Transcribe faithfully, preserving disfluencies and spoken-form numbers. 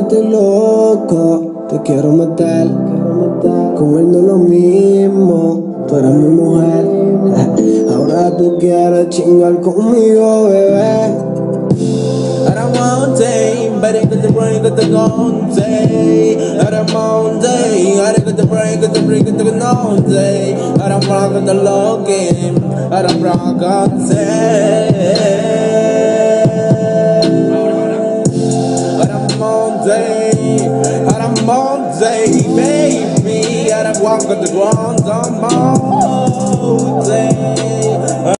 volverte loco, te quiero matar. Con él no es lo mismo, tú eres mi mujer. Ahora tú quieres chingar conmigo, bebé. I don't want day, but I got the brain, got the gun day. I don't want day, I got the brain, got the brain, got the gun day. I don't rock on the login, I don't rock on day.